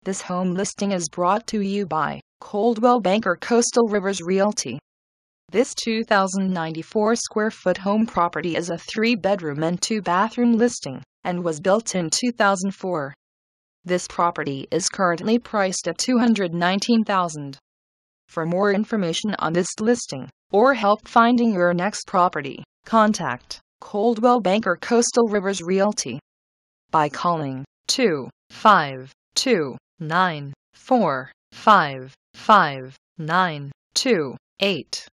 This home listing is brought to you by Coldwell Banker Coastal Rivers Realty. This 2,094 square foot home property is a 3-bedroom and 2-bathroom listing and was built in 2004. This property is currently priced at $219,000. For more information on this listing or help finding your next property, contact Coldwell Banker Coastal Rivers Realty by calling 252-945-5928.